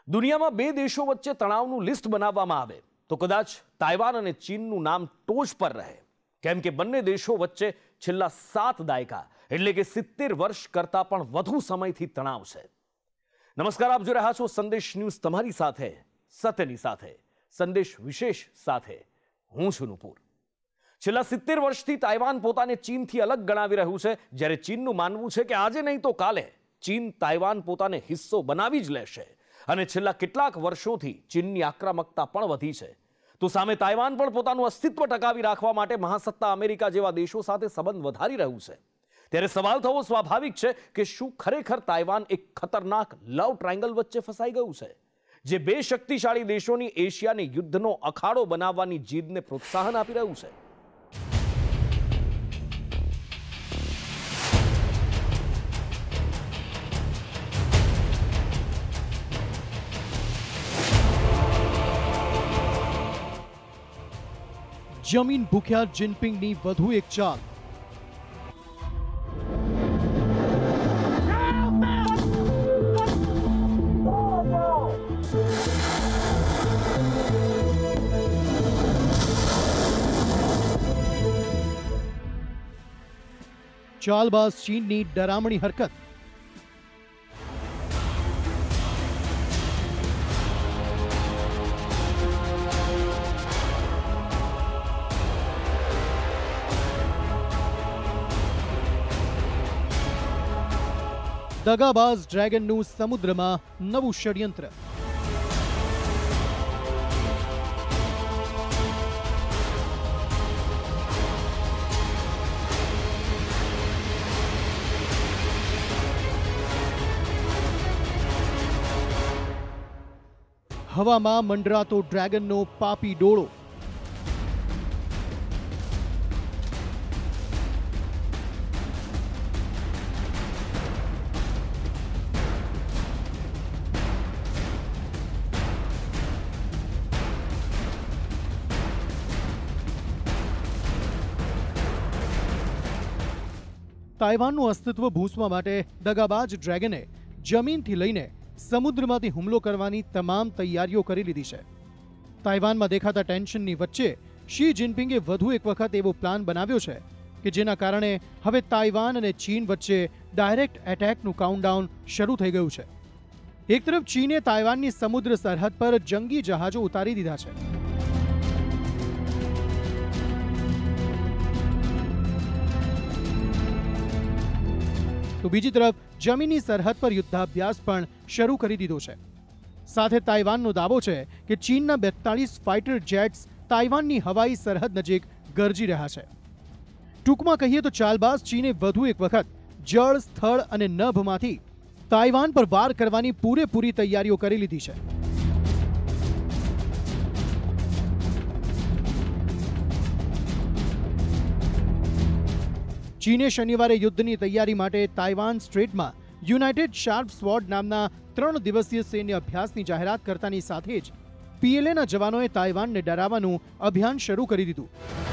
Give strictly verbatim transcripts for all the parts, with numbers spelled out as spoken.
દુનિયામાં બે દેશો વચ્ચે તણાવનું લિસ્ટ બનાવવામાં આવે તો કદાચ તાઇવાન અને ચીનનું નામ ટોચ પર રહે, કેમ કે બંને દેશો વચ્ચે છેલ્લા સાત દાયકા એટલે કે સિત્તેર વર્ષ કરતાં પણ વધુ સમયથી તણાવ છે. નમસ્કાર, આપ જોઈ રહ્યા છો સંદેશ ન્યૂઝ, તમારી સાથે સત્યની સાથે, સંદેશ વિશેષ સાથે હું છું નુપુર. છેલ્લા સિત્તેર વર્ષથી તાઇવાન પોતાને ચીનથી અલગ ગણાવી રહ્યું છે, જ્યારે ચીનનું માનવું છે કે આજે નહીં તો કાલે ચીન તાઇવાન પોતાને હિસ્સો બનાવી જ લેશે. અને છેલ્લા કેટલાક વર્ષોથી ચીનની આક્રમકતા પણ વધી છે. તો સામે તાઇવાન પણ પોતાનું અસ્તિત્વ ટકાવી રાખવા માટે મહાસત્તા અમેરિકા જેવા દેશો સાથે સંબંધ વધારી રહ્યું છે. ત્યારે સવાલ થવો સ્વાભાવિક છે કે શું ખરેખર તાઇવાન એક ખતરનાક લવ ટ્રાયંગલ વચ્ચે ફસાઈ ગયું છે, જે બે શક્તિશાળી દેશોની એશિયાને યુદ્ધનો અખાડો બનાવવાની જીદને પ્રોત્સાહન આપી રહ્યું છે. જમીન ભૂખ્યા જિનપિંગની વધુ એક ચાલ. ચાલબાઝ ચીનની ડરામણી હરકત. દગાબાઝ ડ્રેગનનું સમુદ્રમાં નવું ષડયંત્ર. હવામાં મંડરાતો ડ્રેગનનો પાપી ડોળો. તાઇવાનનું અસ્તિત્વ ભૂંસવા માટે દગાબાજ ડ્રેગને જમીનથી લઈને સમુદ્રમાંથી હુમલો કરવાની તમામ તૈયારીઓ કરી લીધી છે. તાઇવાનમાં દેખાતા ટેન્શનની વચ્ચે શી જિનપિંગે વધુ એક વખત એવો પ્લાન બનાવ્યો છે કે જેના કારણે હવે તાઇવાન અને ચીન વચ્ચે ડાયરેક્ટ એટેકનું કાઉન્ટડાઉન શરૂ થઈ ગયું છે. એક તરફ ચીને તાઇવાનની સમુદ્ર સરહદ પર જંગી જહાજો ઉતારી દીધા છે. તો બીજી તરફ જમીની સરહદ પર યુદ્ધાભ્યાસ પણ શરૂ કરી દીધો છે. સાથે તાઇવાનનો દાવો છે કે ચીનના બેતાળીસ ફાઇટર જેટ્સ તાઇવાનની હવાઈ સરહદ નજીક ગરજી રહ્યા છે. ટૂંકમાં કહીએ તો ચાલબાઝ ચીને વધુ એક વખત જળ, સ્થળ અને નભમાંથી તાઇવાન પર વાર કરવાની પૂરેપૂરી તૈયારીઓ કરી લીધી છે. ચીને શનિવારે યુદ્ધની તૈયારી માટે તાઇવાન સ્ટ્રેટમાં યુનાઇટેડ શાર્પ સ્વોર્ડ નામના ત્રણ દિવસીય સૈન્ય અભ્યાસની જાહેરાત કરતાની સાથે જ પીએલએના જવાનોએ તાઇવાનને ડરાવવાનું અભિયાન શરૂ કરી દીધું.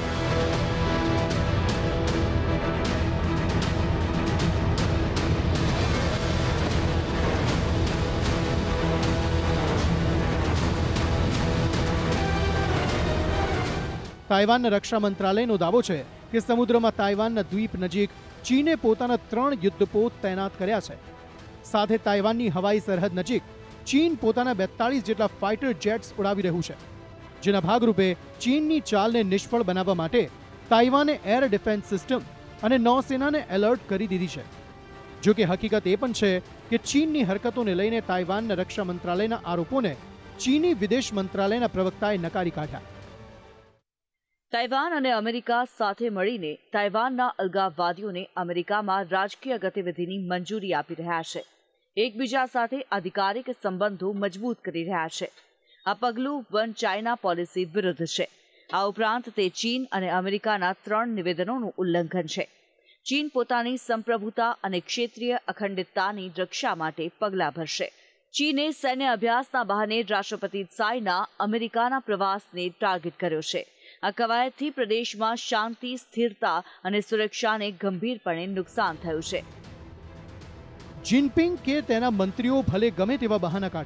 તાઇવાનના રક્ષા મંત્રાલયનો દાવો છે કે સમુદ્રમાં તાઇવાનના દ્વીપ નજીક ચીને પોતાના ત્રણ યુદ્ધપોત તૈનાત કર્યા છે. સાથે તાઇવાનની હવાઈ સરહદ નજીક ચીન પોતાના બેતાળીસ જેટલા ફાઇટર જેટ્સ ઉડાવી રહ્યું છે. જેના ભાગરૂપે ચીનની ચાલને નિષ્ફળ બનાવવા માટે તાઇવાને એર ડિફેન્સ સિસ્ટમ અને નૌસેનાને એલર્ટ કરી દીધી છે. જો કે હકીકત એ પણ છે કે ચીનની હરકતોને લઈને તાઇવાનના રક્ષા મંત્રાલયના આરોપોને ચીની વિદેશ મંત્રાલયના પ્રવક્તાએ નકારી કાઢ્યા. તાઇવાન અને અમેરિકા સાથે મળીને તાઇવાનના અલગાવવાદીઓને અમેરિકામાં રાજકીય ગતિવિધિની મંજૂરી આપી રહ્યા છે. એકબીજા સાથે આધિકારિક સંબંધો મજબૂત કરી રહ્યા છે. આ પગલું વન ચાઇના પોલિસી વિરુદ્ધ છે. આ ઉપરાંત તે ચીન અને અમેરિકાના ત્રણ નિવેદનોનું ઉલ્લંઘન છે. ચીન પોતાની સંપ્રભુતા અને ક્ષેત્રીય અખંડિતતાની રક્ષા માટે પગલાં ભરશે. ચીને સૈન્ય અભ્યાસના બહાને રાષ્ટ્રપતિ ત્સાઈના અમેરિકાના પ્રવાસને ટાર્ગેટ કર્યો છે. આ કવાયતથી પ્રદેશમાં શાંતિ, સ્થિરતા અને સુરક્ષાને ગંભીરપણે નુકસાન થયું છે. જિનપિંગ કે તેના મંત્રીઓ ભલે ગમે તેવા બહાના કાઢે,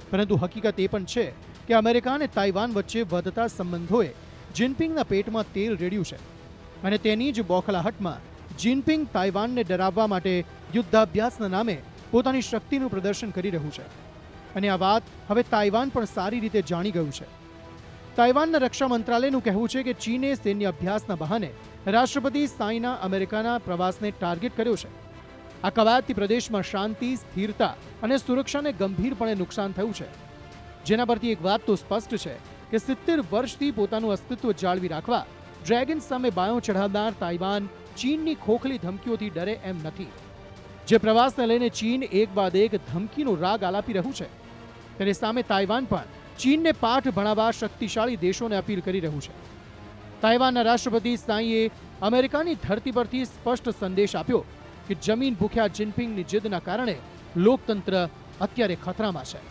પરંતુ હકીકત એ પણ છે કે અમેરિકા અને તાઇવાન વચ્ચે વધતા સંબંધોએ જિનપિંગના પેટમાં તેલ રેડ્યું છે અને તેની જ બોખલાહટમાં જિનપિંગ તાઇવાનને ડરાવવા માટે યુદ્ધાભ્યાસના નામે પોતાની શક્તિનું પ્રદર્શન કરી રહ્યું છે અને આ વાત હવે તાઇવાન પણ સારી રીતે જાણી ગયું છે. તાઇવાનના રક્ષા મંત્રાલયનું કહેવું છે કે ચીને સૈન્ય અભ્યાસના બહાને રાષ્ટ્રપતિ સાઈના અમેરિકાના પ્રવાસને ટાર્ગેટ કર્યો છે. આ કવાયતથી પ્રદેશમાં શાંતિ, સ્થિરતા અને સુરક્ષાને ગંભીરપણે નુકસાન થયું છે, જેના પરથી એક વાત તો સ્પષ્ટ છે કે સિત્તેર વર્ષથી પોતાનું અસ્તિત્વ જાળવી રાખવા ડ્રેગન સામે બાયો ચઢાવનાર તાઇવાન ચીનની ખોખલી ધમકીઓથી ડરે એમ નથી. જે પ્રવાસને લઈને ચીન એક બાદ એક ધમકીનો રાગ આલાપી રહ્યું છે, તેની સામે તાઇવાન પણ ચીનને પાઠ ભણાવવા શક્તિશાળી દેશોને અપીલ કરી રહ્યું છે. તાઇવાનના રાષ્ટ્રપતિ સાઈએ અમેરિકાની ધરતી પરથી સ્પષ્ટ સંદેશ આપ્યો કે જમીન ભૂખ્યા જિનપિંગની જીદના કારણે લોકતંત્ર અત્યારે ખતરામાં છે.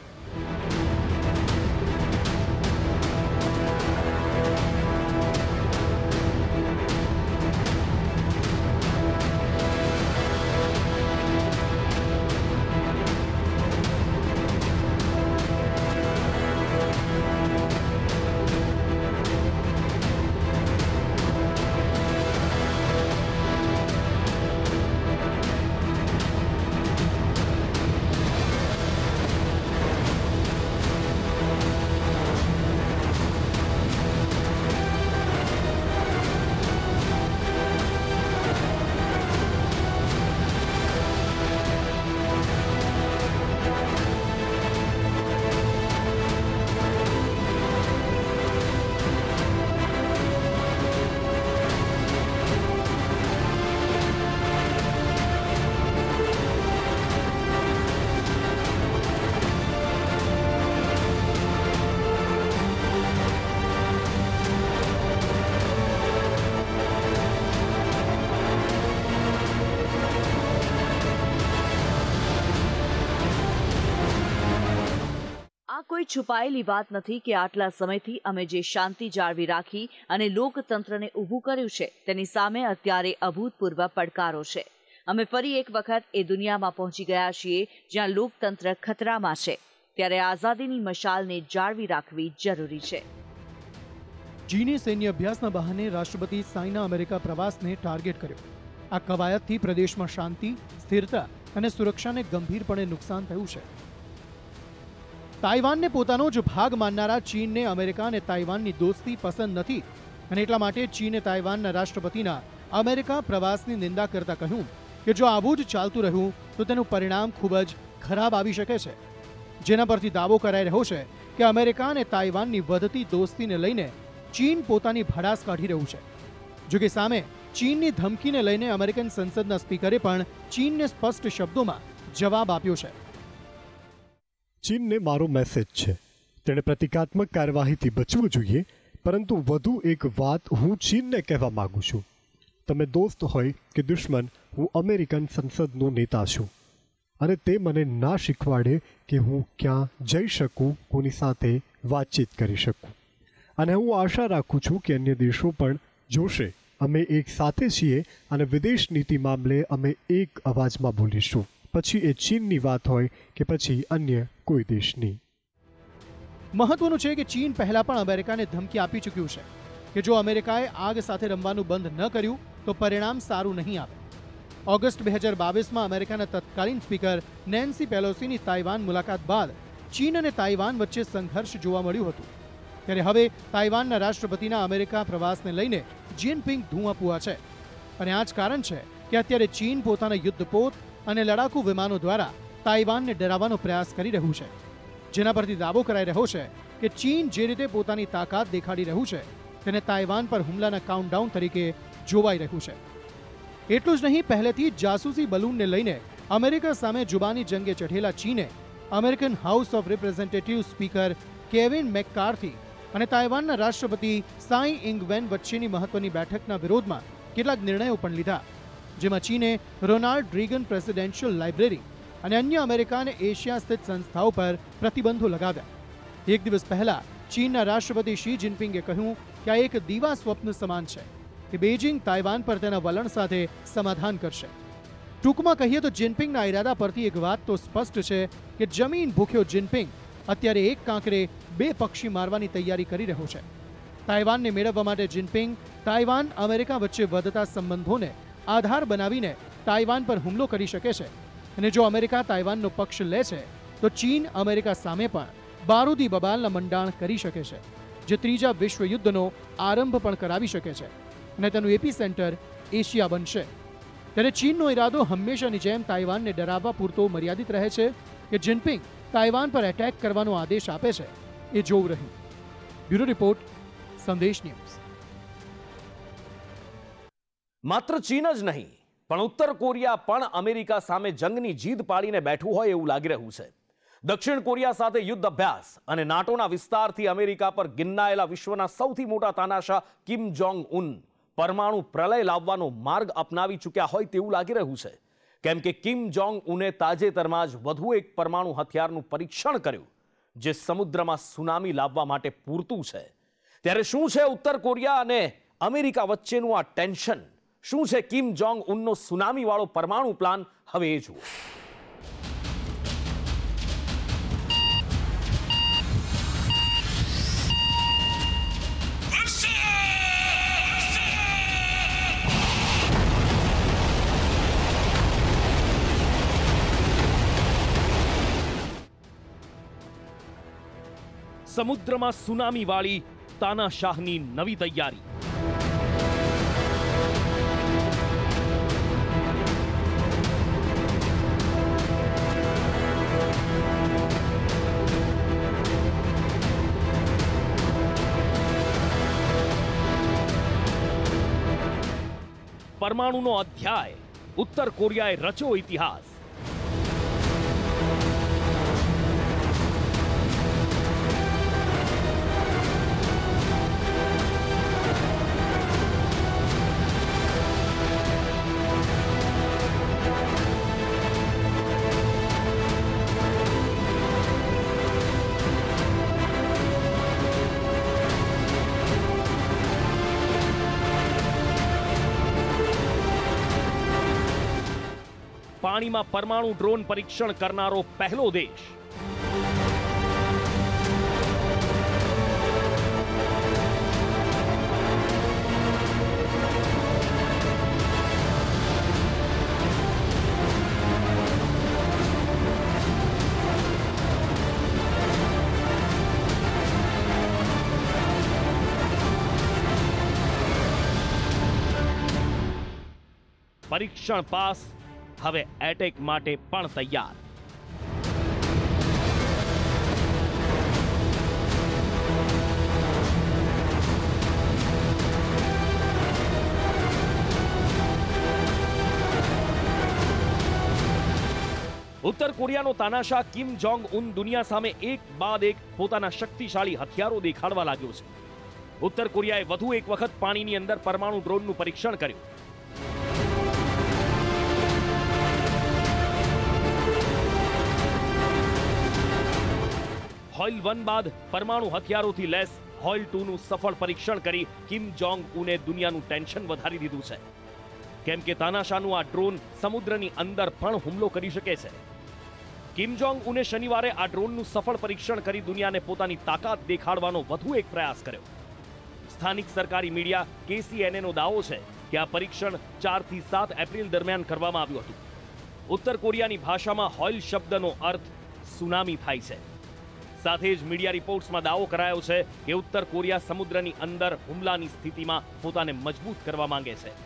કોઈ છુપાયેલી વાત નથી કે આટલા સમયથી અમે જે શાંતિ જાળવી રાખી અને લોકતંત્રને ઊભું કર્યું છે, તેની સામે અત્યારે અભૂતપૂર્વ પડકારો છે. અમે ફરી એક વખત એ દુનિયામાં પહોંચી ગયા છીએ જ્યાં લોકતંત્ર ખતરામાં છે. ત્યારે આઝાદીની મશાલને જાળવી રાખવી જરૂરી છે. ચીને સૈન્ય અભ્યાસના બહાને રાષ્ટ્રપતિ સાઈના અમેરિકા પ્રવાસને ટાર્ગેટ કર્યો. આ કવાયતથી પ્રદેશમાં શાંતિ, સ્થિરતા અને સુરક્ષાને ગંભીરપણે નુકસાન થયું છે. તાઇવાનને પોતાનો જ ભાગ માનનારા ચીનને અમેરિકા અને તાઇવાનની દોસ્તી પસંદ નથી અને એટલા માટે ચીને તાઇવાનના રાષ્ટ્રપતિના અમેરિકા પ્રવાસની નિંદા કરતા કહ્યું કે જો આવું જ ચાલતું રહ્યું તો તેનું પરિણામ ખૂબ જ ખરાબ આવી શકે છે. જેના પરથી દાવો કરાઈ રહ્યો છે કે અમેરિકા અને તાઇવાનની વધતી દોસ્તીને લઈને ચીન પોતાની ભડાસ કાઢી રહ્યું છે. જોકે સામે ચીનની ધમકીને લઈને અમેરિકન સંસદના સ્પીકરે પણ ચીનને સ્પષ્ટ શબ્દોમાં જવાબ આપ્યો છે. ચીનને મારો મેસેજ છે, તેણે પ્રતિકાત્મક કાર્યવાહીથી બચવું જોઈએ, પરંતુ વધુ એક વાત હું ચીનને કહેવા માંગુ છું. તમે દોસ્ત હોય કે દુશ્મન, હું અમેરિકન સંસદનો નેતા છું અને તે મને ના શીખવાડે કે હું ક્યાં જઈ શકું, કોની સાથે વાતચીત કરી શકું. અને હું આશા રાખું છું કે અન્ય દેશો પણ જોશે અમે એક સાથે છીએ અને વિદેશ નીતિ મામલે અમે એક અવાજમાં બોલીશું, પછી એ ચીનની વાત હોય કે પછી અન્ય કોઈ દેશની. મહત્વનું છે કે ચીન પહેલા પણ અમેરિકાને ધમકી આપી ચૂક્યું છે કે જો અમેરિકાએ આગ સાથે રમવાનું બંધ ન કર્યું તો પરિણામ સારું નહીં આવે. ઓગસ્ટ બે હજાર બાવીસમાં અમેરિકાના તત્કાલીન સ્પીકર નેન્સી પેલોસીની તાઇવાન મુલાકાત બાદ ચીન અને તાઇવાન વચ્ચે સંઘર્ષ જોવા મળ્યું હતું. ત્યારે હવે તાઇવાનના રાષ્ટ્રપતિના અમેરિકા પ્રવાસને લઈને જિનપિંગ ધુઆપુઆ છે અને આ જ કારણ છે કે અત્યારે ચીન પોતાના યુદ્ધપોત અને લડાકુ વિમાનો દ્વારા તાઇવાનને ડરાવવાનો પ્રયાસ કરી રહ્યું છે, જેના પરથી દાવો કરાઈ રહ્યો છે કે ચીન જે રીતે પોતાની તાકાત દેખાડી રહ્યું છે તેને તાઇવાન પર હુમલાના કાઉન્ટડાઉન તરીકે જોવાઈ રહ્યું છે. એટલું જ નહીં, પહેલેથી જ જાસૂસી બલૂનને લઈને અમેરિકા સામે જુબાની જંગે ચઢેલા ચીને American house of representative speaker Kevin McCarthy અને તાઇવાનના રાષ્ટ્રપતિ સાઈ ઇંગ-વેન વચ્ચેની મહત્વની બેઠકના વિરોધમાં કેટલાક નિર્ણયો પણ લીધા, જેમાં ચીને રોનાલ્ડ રીગન પ્રેસિડેન્શિયલ લાઇબ્રેરી અને અન્ય અમેરિકા અને એશિયા સ્થિત સંસ્થાઓ પર પ્રતિબંધો લગાવ્યા. એક દિવસ પહેલા ચીનના રાષ્ટ્રપતિ શી જિનપિંગે કહ્યું કે આ એક દીવા સ્વપ્ન સમાન છે કે બેઇજિંગ તાઇવાન પર તેના વલણ સાથે સમાધાન કરશે. ટૂંકમાં કહીએ તો જિનપિંગના ઇરાદા પરથી એક વાત તો સ્પષ્ટ છે કે જમીન ભૂખ્યો જિનપિંગ અત્યારે એક કાંકરે બે પક્ષી મારવાની તૈયારી કરી રહ્યો છે. તાઇવાનને મેળવવા માટે જિનપિંગ તાઇવાન અમેરિકા વચ્ચે વધતા સંબંધોને આધાર બનાવીને તાઇવાન પર હુમલો કરી શકે છે. અને જો અમેરિકા તાઇવાનનો પક્ષ લે છે તો ચીન અમેરિકા સામે પણ બારૂદી બબાલના મંડાણ કરી શકે છે, જે ત્રીજા વિશ્વયુદ્ધનો આરંભ પણ કરાવી શકે છે અને તેનું એપી સેન્ટર એશિયા બનશે. ત્યારે ચીનનો ઈરાદો હંમેશાની જેમ તાઇવાનને ડરાવવા પૂરતો મર્યાદિત રહે છે કે જિનપિંગ તાઇવાન પર એટેક કરવાનો આદેશ આપે છે, એ જોવું રહ્યું. Bureau report, Sandesh news. માત્ર ચીન જ નહીં પણ ઉત્તર કોરિયા પણ અમેરિકા સામે જંગની જીદ પાડીને બેઠું હોય એવું લાગી રહ્યું છે. દક્ષિણ કોરિયા સાથે યુદ્ધ અભ્યાસ અને નાટોના વિસ્તારથી અમેરિકા પર ગિન્નાયેલા વિશ્વના સૌથી મોટા તાનાશાહ કિમ જોંગ ઉન પરમાણુ પ્રલય લાવવાનો માર્ગ અપનાવી ચૂક્યા હોય તેવું લાગી રહ્યું છે. કેમ કે કિમ જોંગ ઉને તાજેતરમાં જ વધુ એક પરમાણુ હથિયારનું પરીક્ષણ કર્યું, જે સમુદ્રમાં સુનામી લાવવા માટે પૂરતું છે. ત્યારે શું છે ઉત્તર કોરિયા અને અમેરિકા વચ્ચેનું આ ટેન્શન? શું છે કિમ જોંગ ઉનનો સુનામી વાળો પરમાણુ પ્લાન? હવે એ જુઓ. સમુદ્રમાં સુનામી વાળી તાનાશાહની નવી તૈયારી. પરમાણુનો અધ્યાય. ઉત્તર કોરિયાએ રચ્યો ઇતિહાસ. પાણીમાં પરમાણુ ડ્રોન પરીક્ષણ કરનારો પહેલો દેશ. પરીક્ષણ પાસ, હવે એટેક માટે પણ તૈયાર. ઉત્તર કોરિયાનો તાનાશાહ કિમ જોંગ ઉન દુનિયા સામે એક બાદ એક પોતાના શક્તિશાળી હથિયારો દેખાડવા લાગ્યો છે. ઉત્તર કોરિયાએ વધુ એક વખત પાણીની અંદર પરમાણુ ડ્રોનનું પરીક્ષણ કર્યું. હોઇલ વન બાદ પરમાણુ હથિયારોથી લેસ હોઇલ ટુ નું સફળ પરીક્ષણ કરી કિમ જોંગ ઉને દુનિયાનું ટેન્શન વધારી દીધું છે. કેમ કે તાનાશાહનું આ ડ્રોન સમુદ્રની અંદર પણ હુમલો કરી શકે છે. કિમ જોંગ ઉને શનિવારે આ ડ્રોનનું સફળ પરીક્ષણ કરી દુનિયાને પોતાની તાકાત દેખાડવાનો વધુ એક પ્રયાસ કર્યો. સ્થાનિક સરકારી મીડિયા કેસીએનએ નો દાવો છે કે આ પરીક્ષણ ચાર થી સાત એપ્રિલ દરમિયાન કરવામાં આવ્યું હતું. ઉત્તર કોરિયાની ભાષામાં હોઇલ શબ્દનો અર્થ સુનામી થાય છે. સાથે જ મીડિયા રિપોર્ટ્સમાં દાવો કરાયો છે કે ઉત્તર કોરિયા સમુદ્રની અંદર હુમલાની સ્થિતિમાં પોતાને મજબૂત કરવા માંગે છે.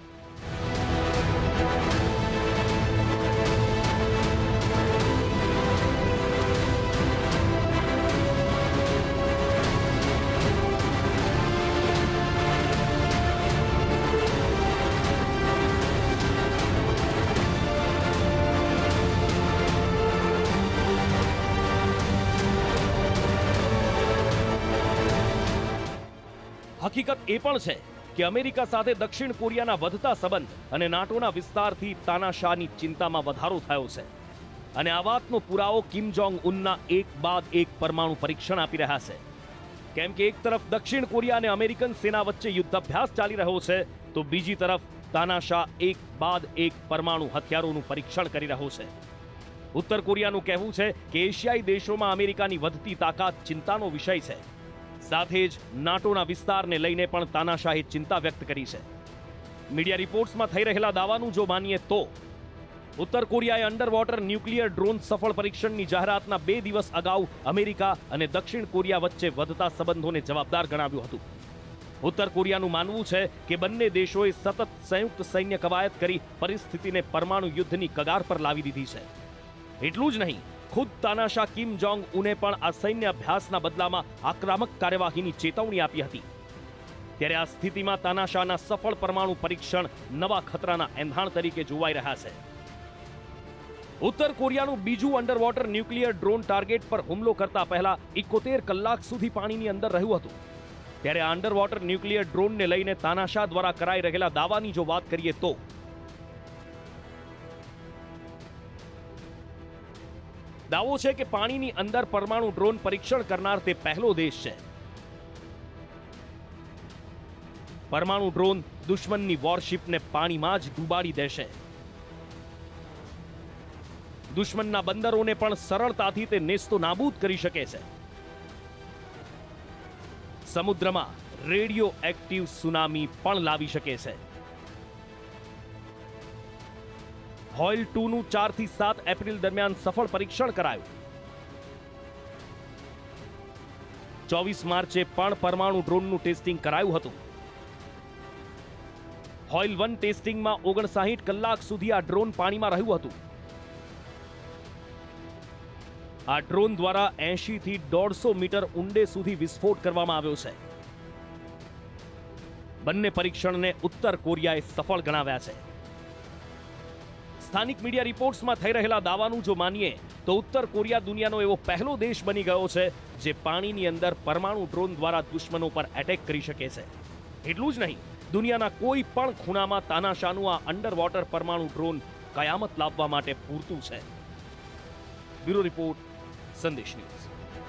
હકીકત એ પણ છે કે અમેરિકા સાથે દક્ષિણ કોરિયાના વધતા સંબંધ અને નાટોના વિસ્તારથી તાનાશાહની ચિંતામાં વધારો થયો છે. અને આ વાતનો પુરાવો કિમ જોંગ ઉનના એક બાદ એક પરમાણુ પરીક્ષણ આપી રહ્યા છે. કેમ કે એક તરફ દક્ષિણ કોરિયા અને અમેરિકન સેના વચ્ચે યુદ્ધાભ્યાસ ચાલી રહ્યો છે, તો બીજી તરફ તાનાશાહ એક બાદ એક પરમાણુ હથિયારોનું પરીક્ષણ કરી રહ્યો છે. ઉત્તર કોરિયાનું કહેવું છે કે એશિયાઈ દેશોમાં અમેરિકાની વધતી તાકાત ચિંતાનો વિષય છે. સાથે જ નાટોના વિસ્તારને લઈને પણ તાનાશાહી ચિંતા વ્યક્ત કરી છે. મીડિયા રિપોર્ટ્સમાં થઈ રહેલા દાવાનું જો માનીએ તો ઉત્તર કોરિયાએ અંડર વોટર ન્યુક્લિયર ડ્રોન સફળ પરીક્ષણની જાહેરાતના બે દિવસ અગાઉ અમેરિકા અને દક્ષિણ કોરિયા વચ્ચે વધતા સંબંધોને જવાબદાર ગણાવ્યું હતું. ઉત્તર કોરિયાનું માનવું છે કે બંને દેશોએ સતત સંયુક્ત સૈન્ય કવાયત કરી પરિસ્થિતિને પરમાણુ યુદ્ધની કગાર પર લાવી દીધી છે. એટલું જ નહીં, ખુદ તાનાશાહ કિમ જોંગ ઉને પણ આ સૈન્ય અભ્યાસના બદલામાં આક્રમક કાર્યવાહીની ચેતવણી આપી હતી. ત્યારે આ સ્થિતિમાં તાનાશાહના સફળ પરમાણુ પરીક્ષણ નવા ખતરાના એંધાણ તરીકે જોવાઈ રહ્યા છે. ઉત્તર કોરિયાનું બીજું under water nuclear drone target પર હુમલો કરતા પહેલા એકોતેર કલાક સુધી પાણીની અંદર રહ્યું હતું. ત્યારે આ અંડર વોટર ન્યુક્લિયર ડ્રોનને લઈને તાનાશાહ દ્વારા કરાઈ રહેલા દાવાની જો વાત કરીએ તો દાવો છે કે પાણીની અંદર પરમાણુ ડ્રોન પરીક્ષણ કરનાર તે પહેલો દેશ છે. પરમાણુ ડ્રોન દુશ્મનની વોરશિપને પાણીમાં જ ડૂબાડી દેશે. દુશ્મનના બંદરોને પણ સરળતાથી તે નેસ્તો નાબૂદ કરી શકે છે. સમુદ્રમાં રેડિયો એક્ટિવ સુનામી પણ લાવી શકે છે. હોઇલ ટુ નું ચાર થી સાત એપ્રિલ દરમિયાન સફળ પરીક્ષણ કરાયું. ચોવીસ માર્ચે પણ પરમાણુ ડ્રોનનું ટેસ્ટિંગ કરાયું હતું. હોઇલ વન ટેસ્ટિંગમાં ઓગણસાહીઠ કલાક સુધી આ ડ્રોન પાણીમાં રહ્યું હતું. આ ડ્રોન દ્વારા એંશી થી દોઢસો મીટર ઊંડે સુધી વિસ્ફોટ કરવામાં આવ્યો છે. બંને પરીક્ષણને ઉત્તર કોરિયાએ સફળ ગણાવ્યા છે. સ્થાનિક મીડિયા રિપોર્ટ્સમાં થઈ રહેલા દાવાનું જો માનીએ તો ઉત્તર કોરિયા દુનિયાનો એવો પહેલો દેશ બની ગયો છે જે પાણીની અંદર પરમાણુ ડ્રોન દ્વારા દુશ્મનો પર એટેક કરી શકે છે. એટલું જ નહીં, દુનિયાના કોઈ પણ ખૂણામાં તાનાશાહનું આ અંડર વોટર પરમાણુ ડ્રોન કયામત લાવવા માટે પૂરતું છે. Bureau report, Sandesh news.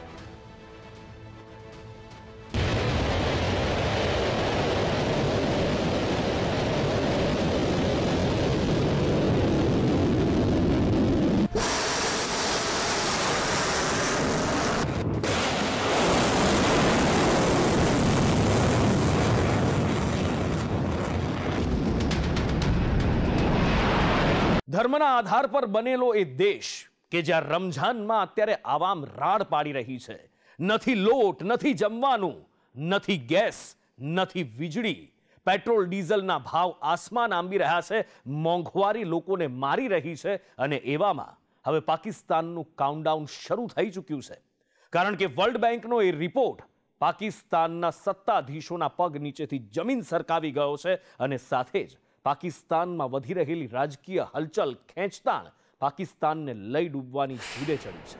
ધર્મના આધાર પર બનેલો એ દેશ કે જ્યાં રમઝાનમાં અત્યારે આવામ રાડ પાડી રહી છે. નથી લોટ, નથી જમવાનું, નથી ગેસ, નથી વીજળી. પેટ્રોલ ડીઝલના ભાવ આસમાન આંબી રહ્યા છે. મોંઘવારી લોકોને મારી રહી છે. અને એવામાં હવે પાકિસ્તાનનું કાઉન્ટડાઉન શરૂ થઈ ચૂક્યું છે. કારણ કે વર્લ્ડ બેંકનો એ રિપોર્ટ પાકિસ્તાનના સત્તાધીશોના પગ નીચેથી જમીન સરકાવી ગયો છે. અને સાથે જ પાકિસ્તાનમાં વધી રહેલી રાજકીય હલચલ, ખેંચતાણ પાકિસ્તાનને લઈ ડૂબવાની ભૂલે ચડી છે.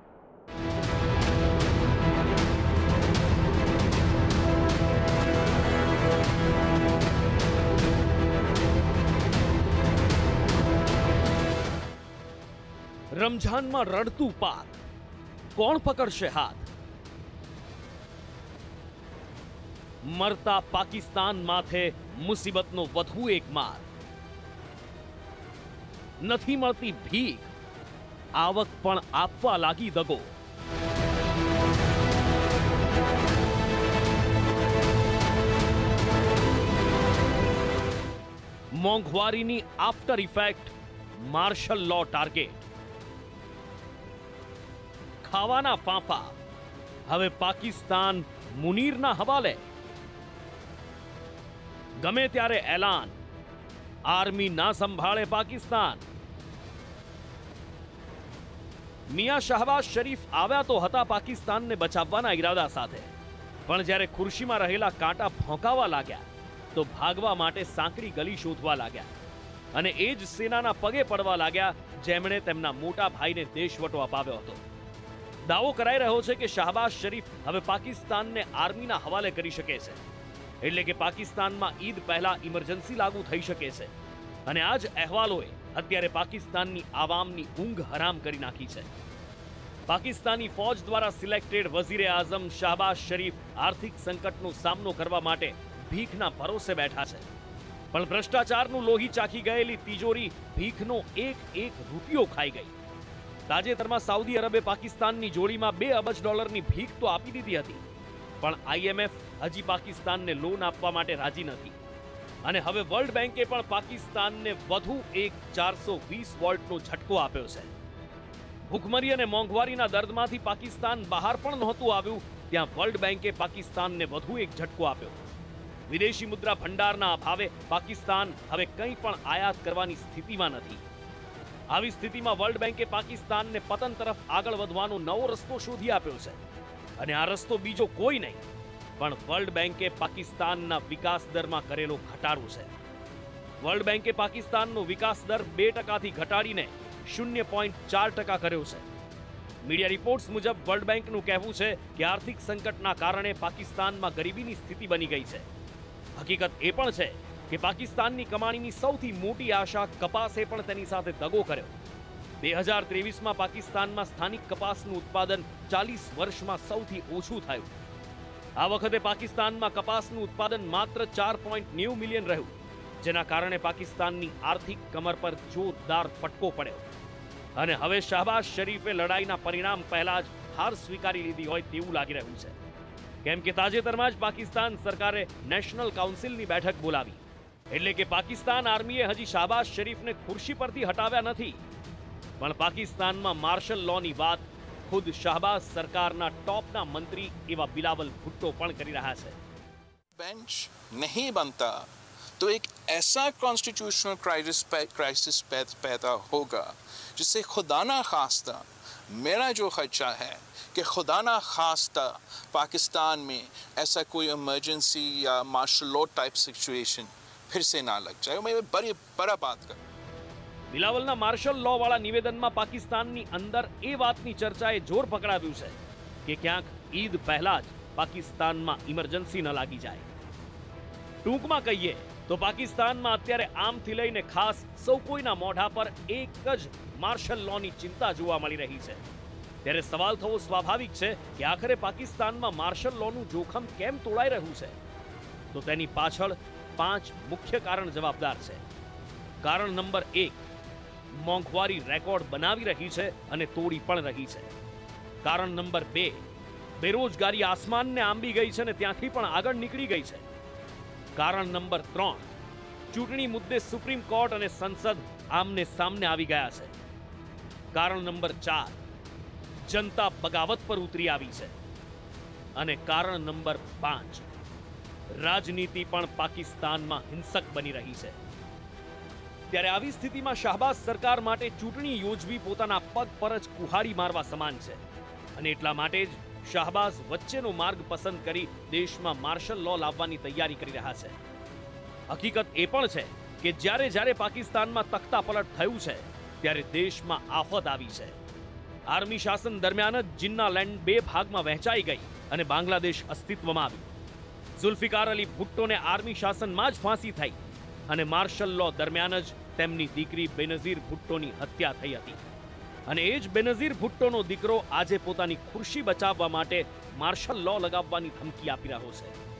રમઝાનમાં રડતું પાક, કોણ પકડશે હાથ? મરતા પાકિસ્તાન માથે મુસીબતનો વધુ એક માર. નથી મળતી ભીખ, આવક પણ આપવા લાગી દગો. મોંઘવારીની after effect, martial law target. ખાવાના ફાંફા હવે પાકિસ્તાન મુનીરના હવાલે. ગમે ત્યારે એલાન, આર્મી ના સંભાળે પાકિસ્તાન. મિયા શહબાઝ શરીફ આવ્યા તો હતા પાકિસ્તાનને બચાવવાના ઈરાદા સાથે, પણ જ્યારે ખુરશીમાં રહેલા કાંટા ભોંકાવા લાગ્યા તો ભાગવા માટે સાંકડી ગલી શોધવા લાગ્યા. અને એ જ સેનાના પગે પડવા લાગ્યા જેમણે તેમના મોટા ભાઈને દેશવટો અપાવ્યો હતો. દાવો કરાઈ રહ્યો છે કે શહબાઝ શરીફ હવે પાકિસ્તાનને આર્મીના હવાલે કરી શકે છે. એટલે કે પાકિસ્તાનમાં ઈદ પહેલા ઇમરજન્સી લાગુ થઈ શકે છે. અને આ જ અહેવાલોએ અત્યારે પાકિસ્તાનની આવામની ઊંઘ હરામ કરી નાખી છે. પાકિસ્તાની ફૌજ દ્વારા સિલેક્ટેડ વઝીરે આઝમ શહબાઝ શરીફ આર્થિક સંકટનો સામનો કરવા માટે ભીખના ભરોસે બેઠા છે. પણ ભ્રષ્ટાચારનું લોહી ચાખી ગયેલી તિજોરી ભીખનો એક એક રૂપિયો ખાઈ ગઈ. તાજેતરમાં સાઉદી અરબે પાકિસ્તાનની જોડીમાં બે અબજ ડોલરની ભીખ તો આપી દીધી હતી, પણ આઈએમએફ હજી પાકિસ્તાનને લોન આપવા માટે રાજી નથી. અને હવે વર્લ્ડ બેન્કે પણ પાકિસ્તાનને વધુ એક ચારસો વીસ વોલ્ટનો ઝટકો આપ્યો છે. ભૂખમરી અને મોંઘવારીના દર્દમાંથી પાકિસ્તાન બહાર પણ નહોતું આવ્યું, ત્યાં વર્લ્ડ બેન્કે પાકિસ્તાનને વધુ એક ઝટકો આપ્યો. વિદેશી મુદ્રા ભંડારના અભાવે પાકિસ્તાન હવે કંઈ પણ આયાત કરવાની સ્થિતિમાં નથી. આવી સ્થિતિમાં વર્લ્ડ બેન્કે પાકિસ્તાનને પતન તરફ આગળ વધવાનો નવો રસ્તો શોધી આપ્યો છે. અને આ રસ્તો બીજો કોઈ નહીં પણ વર્લ્ડ બેન્કે પાકિસ્તાનના વિકાસ દરમાં કરેલો ઘટાડો છે. વર્લ્ડ બેન્કે પાકિસ્તાનનો વિકાસ દર બે ટકાથી ઘટાડીને શૂન્ય પોઈન્ટ ચાર ટકા કર્યો છે. મીડિયા રિપોર્ટ્સ મુજબ વર્લ્ડ બેન્કનું કહેવું છે કે આર્થિક સંકટના કારણે પાકિસ્તાનમાં ગરીબીની સ્થિતિ બની ગઈ છે. હકીકત એ પણ છે કે પાકિસ્તાનની કમાણીની સૌથી મોટી આશા કપાસે પણ તેની સાથે દગો કર્યો. બે હજાર ત્રેવીસમાં પાકિસ્તાનમાં સ્થાનિક કપાસનું ઉત્પાદન ચાલીસ વર્ષમાં સૌથી ઓછું થયું. આ વખતે પાકિસ્તાનમાં કપાસનું ઉત્પાદન માત્ર ચાર પોઈન્ટ નેવું મિલિયન રહ્યું, જેના કારણે પાકિસ્તાનની આર્થિક કમર પર જોરદાર ફટકો પડ્યો. અને હવે શહબાઝ શરીફે લડાઈના પરિણામ પહેલા જ હાર સ્વીકારી લીધી હોય તેવું લાગી રહ્યું છે. કેમ કે તાજેતરમાં જ પાકિસ્તાન સરકારે નેશનલ કાઉન્સિલની બેઠક બોલાવી, એટલે કે પાકિસ્તાન આર્મીએ હજી શહબાઝ શરીફને ખુરશી પરથી હટાવ્યા નથી, પણ પાકિસ્તાનમાં માર્શલ લોની વાત ખુદ શહબાઝ સરકારના ટોપના મંત્રી એવા બિલાવલ ભુટ્ટો પણ કરી રહ્યા છે. बेंच नहीं बनता तो एक ऐसा कॉन्स्टिट्यूशनल क्राइसिस क्राइसिस पैदा होगा जिससे खुदा ना खास्ता मेरा जो खदशा है कि खुदा ना खास्ता पाकिस्तान में ऐसा कोई इमरजेंसी या मार्शल लॉ टाइप सिचुएशन फिर से ना लग जाए. मैं बड़ी बड़ा बात कर બિલાવલના માર્શલ લો વાળા નિવેદનમાં પાકિસ્તાનની અંદર એ વાતની ચર્ચાએ જોર પકડાવ્યું છે કે ક્યાંક ઈદ પહેલા જ પાકિસ્તાનમાં ઇમરજન્સી ન લાગી જાય. ટૂંકમાં કહીએ તો પાકિસ્તાનમાં અત્યારે આમથી લઈને ખાસ સૌ કોઈના મોઢા પર એક જ માર્શલ લોની ચિંતા જોવા મળી રહી છે. ત્યારે સવાલ થવો સ્વાભાવિક છે કે આખરે પાકિસ્તાનમાં માર્શલ લોનું જોખમ કેમ તોડાઈ રહ્યું છે? તો તેની પાછળ પાંચ મુખ્ય કારણ જવાબદાર છે. કારણ નંબર એક, મોંઘવારી રેકોર્ડ બનાવી રહી છે અને તોડી પણ રહી છે. કારણ નંબર બે, બેરોજગારી આસમાનને આંબી ગઈ છે અને ત્યાંથી પણ આગળ નીકળી ગઈ છે. કારણ નંબર ત્રણ, ચૂંટણી મુદ્દે સુપ્રીમ કોર્ટ અને સંસદ આમને સામને આવી ગયા છે. કારણ નંબર ચાર, જનતા બગાવત પર ઉતરી આવી છે. અને કારણ નંબર પાંચ, રાજનીતિ પણ પાકિસ્તાનમાં હિંસક બની રહી છે. ત્યારે આવી સ્થિતિમાં શાહબાઝ સરકાર માટે ચૂંટણી યોજવી પોતાના પગ પર જ કુહાડી મારવા સમાન છે. અને એટલા માટે જ શાહબાઝ વચ્ચેનો માર્ગ પસંદ કરી દેશમાં માર્શલ લો લાવવાની તૈયારી કરી રહ્યા છે. હકીકત એ પણ છે કે જ્યારે જ્યારે પાકિસ્તાનમાં તખ્તા પલટ થયું છે ત્યારે દેશમાં આફત આવી છે. આર્મી શાસન દરમિયાન જ જિન્ના લેન્ડ બે ભાગમાં વહેંચાઈ ગઈ અને બાંગ્લાદેશ અસ્તિત્વમાં આવ્યું. ઝુલ્ફિકાર અલી ભુટ્ટોને આર્મી શાસનમાં જ ફાંસી થઈ અને માર્શલ લો દરમિયાન જ તેમની દીકરી બેનઝીર ભુટ્ટોની હત્યા થઈ હતી. અને એ જ બેનઝીર ભુટ્ટોનો દીકરો આજે પોતાની ખુરશી બચાવવા માટે માર્શલ લો લગાવવાની ધમકી આપી રહ્યો છે.